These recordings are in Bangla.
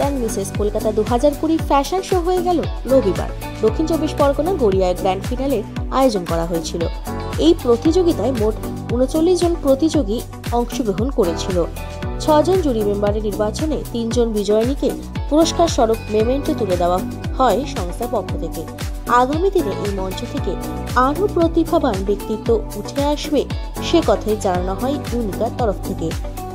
And Mrs Kolkata 2020 fashion show হয়ে গেল রবিবার। দক্ষিণ 24 পরগনা গড়িয়ায় গ্র্যান্ড ফিনালের আয়োজন করা হয়েছিল। এই প্রতিযোগিতায় মোট 39 জন প্রতিযোগী অংশগ্রহণ করেছিল। 6 জন জুরি মেম্বারের নির্বাচনে 3 জন বিজয়িনীকে পুরস্কার স্বরূপ মেমেন্টো তুলে দেওয়া হয় সংস্থার পক্ষ থেকে। আগামী দিনে এই মঞ্চ থেকে আরও প্রতিভাবান ব্যক্তিত্ব উঠে আসবে সে কথাই জানানো হয় ইউনিকার তরফ থেকে।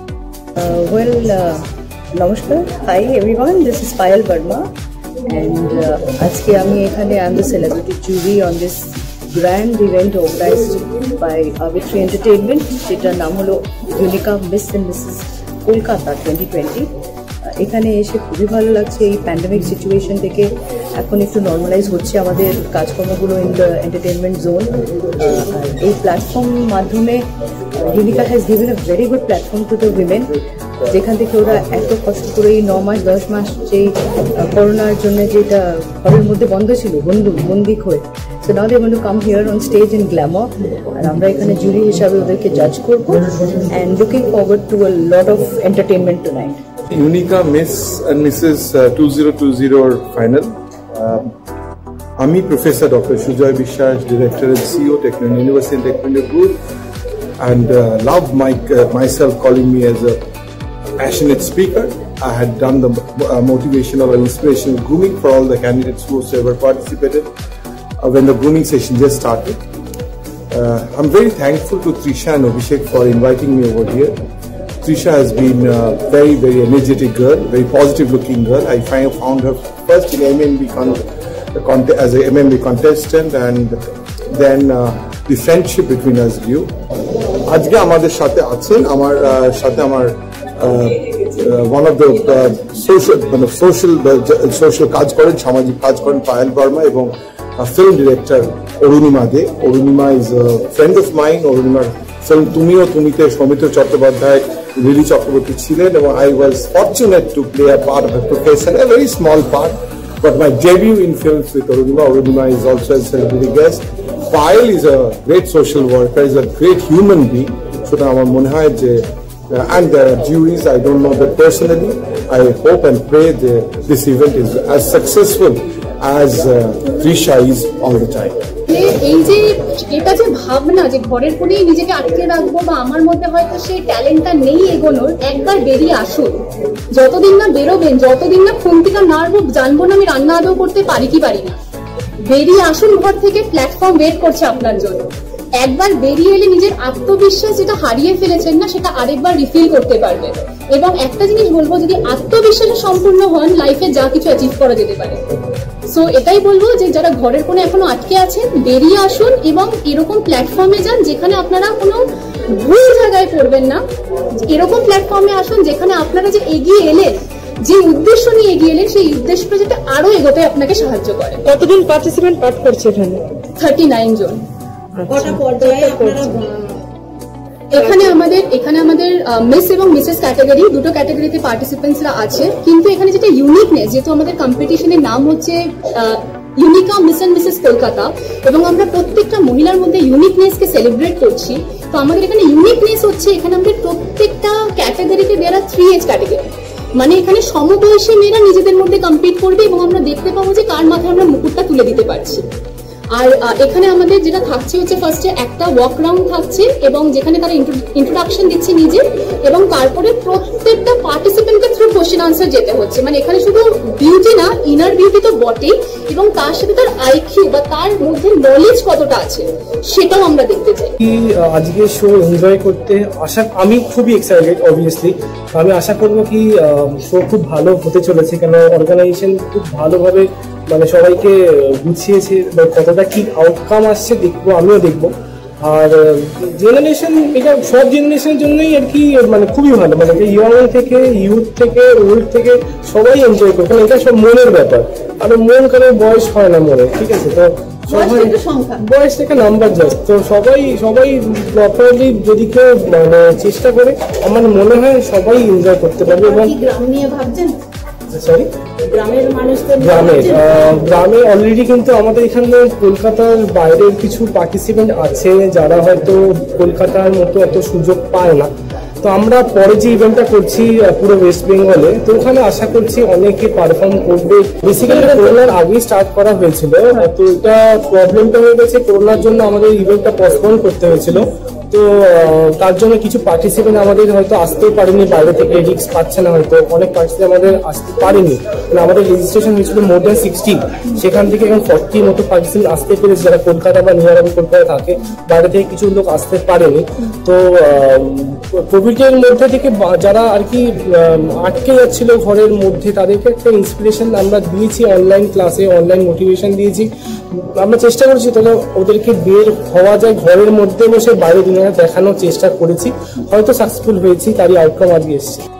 নমস্কার, hi everyone, this is Payel Barma and আজকে আমি এখানে I am the celebrity jury on this grand event organised by আর্বিট্রি এন্টারটেইনমেন্ট, যেটার নাম হলো Unica miss and Mrs Kolkata 2020। এখানে এসে খুবই ভালো লাগছে। এই প্যান্ডেমিক সিচুয়েশন থেকে এখন একটু নর্মালাইজ হচ্ছে আমাদের কাজকর্মগুলো ইন দ্য এন্টারটেনমেন্ট জোন। এই প্ল্যাটফর্ম মাধ্যমে Unica has given a very good platform to the women, যেখান থেকে ওরা এত কষ্ট করে এই 9 মাস 10 মাস যেই করোনার জন্য যেটা ঘরের মধ্যে বন্ধ ছিল, বন্দি হয়ে, so now they want to come here on stage in glamour, আর আমরা এখানে জুরি হিসাবে ওদেরকে জাজ করবো and looking forward to a lot of entertainment tonight. Unica miss and Mrs 2020 final. আমি professor doctor Sujay Biswas, director and CEO Technion University and Technion Group, and love myself calling me as a passionate speaker. I had done the motivational or inspirational grooming for all the candidates who ever participated when the grooming session just started. I'm very thankful to Trisha and Abhishek for inviting me over here. Trisha has been a very, very energetic girl, very positive looking girl. I found her first in MMB as a MMB contestant, and then the friendship between us grew. আজকে আমাদের সাথে আছেন আমার one of the social কাজ করেন, সামাজিক কাজ করেন পায়েল বর্মা, এবং film director Arunima De. Arunima is a friend of mine. অরুণিমার ফিল্ম তুমিতে সৌমিত্র চট্টোপাধ্যায়, লিলি চক্রবর্তী ছিলেন, এবং I was fortunate to play a part of a profession, a very small part, but my debut in films with Arunima. Arunima is also a celebrity guest. Payal is a great social worker, is a great human being. So আমার মনে হয় যে and the juries, I don't know that personally. I hope and pray that this event is as successful as Trisha is all the time. এই যে এটা যে ভাবনা যে ঘরের কোণেই নিজেকে আটকে রাখবো বা আমার মধ্যে হয়তো সেই ট্যালেন্টটা নেই এগোনোর, একবার বেরিয়ে আসুন। যতদিন না বেরোবেন, যতদিন না খুন্তিটা নাড়বো, জানবো না আমি রান্না আদৌ করতে পারি কি পারি না। বেরিয়ে আসুন ঘর থেকে, প্ল্যাটফর্ম ওয়েট করছে আপনার জন্য। একবার বেরিয়ে এলে নিজের আত্মবিশ্বাস যেটা হারিয়ে ফেলেছেন না, সেটা আরেকবার রিফিল করতে পারবেন। এবং একটা জিনিস বলবো, যদি আত্মবিশ্বাসে সম্পূর্ণ হন, লাইফে যা কিছু অ্যাচিভ করা যেতে পারে। সো এটাই বলবো যে যারা ঘরের কোণে এখনো আটকে আছেন, বেরিয়ে আসুন এবং এরকম প্ল্যাটফর্মে যান যেখানে আপনারা কোনো ভুল জায়গায় পড়বেন না। এরকম প্ল্যাটফর্মে আসুন যেখানে আপনারা যে এগিয়ে এলেন, যে উদ্দেশ্য নিয়ে এগিয়ে এলেন, সেই উদ্দেশ্যটা যাতে আরো এগোতে আপনাকে সাহায্য করে। কতজন পার্টিসিপেন্ট পাঠ করছে এখানে? 39 জন। এখানে আমাদের মিস এবং মিসেস ক্যাটাগরি, দুটো ক্যাটাগরিতে পার্টিসিপেন্টসরা আছে। কিন্তু এখানে যেটা ইউনিকনেস, যেহেতু আমাদের কম্পিটিশনের নাম হচ্ছে Unica miss and Mrs Kolkata, এবং আমরা প্রত্যেকটা মহিলার মধ্যে ইউনিকনেসকে সেলিব্রেট করছি, তো আমাদের এখানে ইউনিকনেস হচ্ছে এখানে আমাদের প্রত্যেকটা ক্যাটাগরিতে দেওয়া 3 এজ ক্যাটাগরি, মানে এখানে সমবয়সী মেয়েরা নিজেদের মধ্যে কম্পিট করবে এবং আমরা দেখতে পাবো যে কার মাথায় আমরা মুকুটটা তুলে দিতে পারছি। আর এখানে আমাদের যেটা থাকছে হচ্ছে ফার্স্টে একটা ওয়াক রাউন্ড থাকছে, এবং যেখানে তারা ইন্ট্রোডাকশন দিচ্ছে নিজে, এবং তারপরে প্রত্যেকটা পার্টিসিপেন্টকে থ্রু কোশ্চেন আনসার যেতে হচ্ছে। মানে এখানে শুধু বিউটি না, ইনার বিউটি তো বটেই, এবং তার সাথে তার আইকিউ বা তার মধ্যে নলেজ কতটা আছে সেটাও আমরা দেখতে চাই। আজকে শো এনজয় করতে আমি খুবই এক্সাইটেড। অবভিয়াসলি আমি আশা করবো কি শো খুব ভালো হতে চলেছে, কেন অর্গানাইজেশন খুব ভালোভাবে মানে সবাইকে গুছিয়েছে। কতটা কি আউটকাম আসছে দেখবো, আমিও দেখবো। আর জেনারেশন, এটা সব জেনারেশনের জন্যই আর কি, মানে খুবই ভালো, মানে ইয়ং থেকে ইউথ থেকে ওল্ড থেকে সবাই এনজয় করে, কারণ এটা সব মনের ব্যাপার। আর মন কারো বয়স হয় না মনে, ঠিক আছে? তো সবাই বয়স থেকে নাম্বার জাস্ট, তো সবাই প্রপারলি যদি কেউ মানে চেষ্টা করে, আমার মনে হয় সবাই এনজয় করতে পারবে। এবং গ্রাম নিয়ে ভাবছেন? সরি, গ্রামে অলরেডি কিন্তু আমাদের এখানে কলকাতার বাইরের কিছু পার্টিসিপেন্ট আছে যারা হয়তো কলকাতার মতো এত সুযোগ পায় না, তো আমরা পরে যে ইভেন্টটা করছি পুরো ওয়েস্ট বেঙ্গলে, তো ওখানে আশা করছি অনেকে পারফর্ম করবে। বেসিক্যালি করোনার আগেই স্টার্ট করা হয়েছিল, তো এটা প্রবলেমটা হয়ে গেছে করোনার জন্য আমাদের ইভেন্টটা পোস্টপোন করতে হয়েছিল। তো তার জন্য কিছু পার্টিসিপেন্ট আমাদের হয়তো আসতেও পারেনি, বাইরে থেকে রিস্ক পাচ্ছে না, হয়তো অনেক পার্টিসিপেন্ট আমাদের আসতে পারেনি। মানে আমাদের রেজিস্ট্রেশন হয়েছিল মোর দ্যান 60, সেখান থেকে এখন 40 মতো পার্টিসিপেন্ট আসতে পেরেছে যারা কলকাতা বা নিয়ার অ্যাবাউট কলকাতা থাকে, বাইরে থেকে কিছু লোক আসতে পারেনি। তো কোভিডের মধ্যে থেকে যারা আর কি আটকে যাচ্ছিল ঘরের মধ্যে, তাদেরকে একটা ইন্সপিরেশন আমরা দিয়েছি, অনলাইন ক্লাসে অনলাইন মোটিভেশন দিয়েছি। আমরা চেষ্টা করছি তাহলে ওদেরকে বের হওয়া যায়, ঘরের মধ্যে বসে বাইরে দুনিয়া দেখানোর চেষ্টা করেছি, হয়তো সাকসেসফুল হয়েছি, তারই আউটকাম আজকে এসেছে।